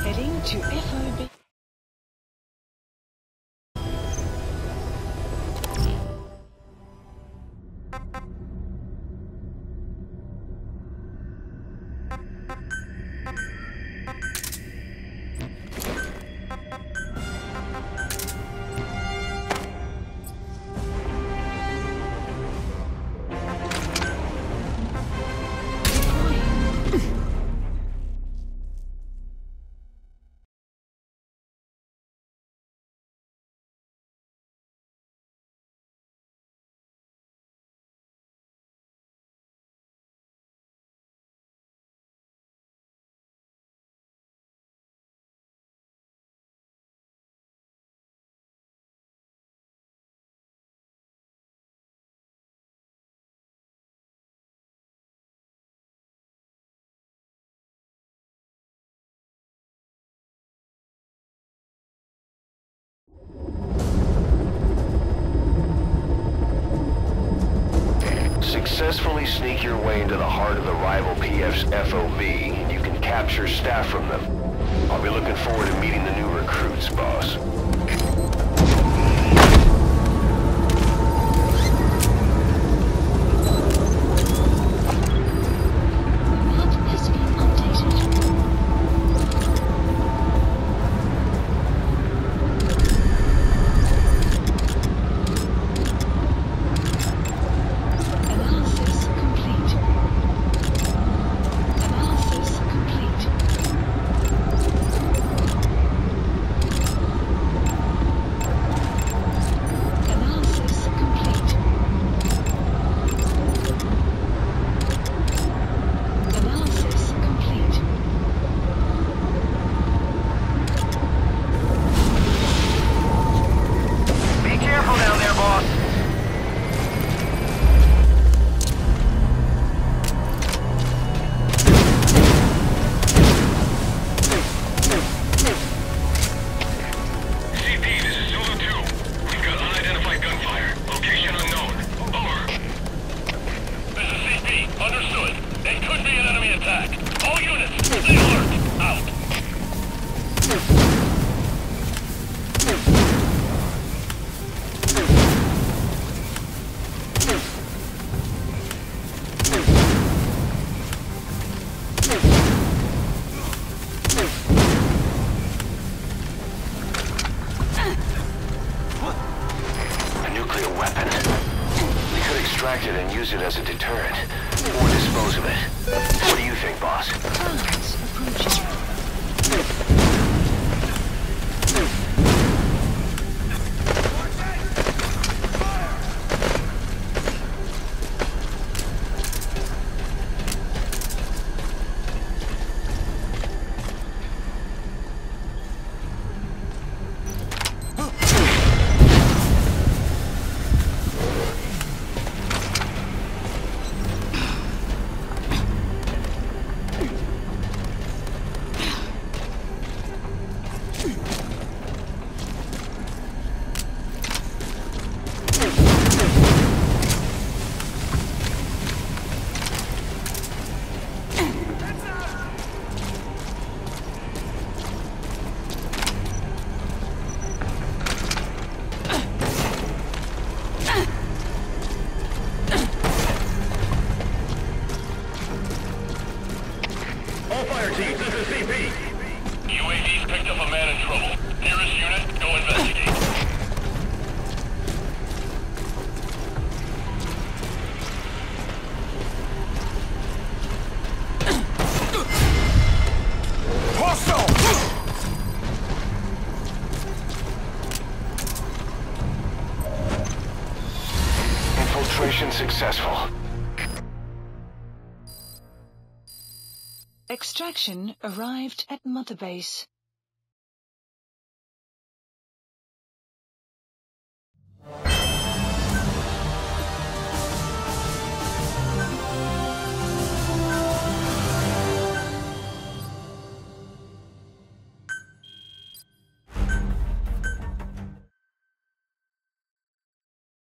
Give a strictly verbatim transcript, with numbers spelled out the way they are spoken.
Heading to F O B. Successfully sneak your way into the heart of the rival P F's F O V, you can capture staff from them. I'll be looking forward to meeting the new recruits, boss. And use it as a deterrent, or dispose of it. What do you think, boss? Targets approaching. All fire teams, this is C P. U A V's picked up a man in trouble. Nearest unit, go investigate. Infiltration successful. Extraction arrived at Mother Base.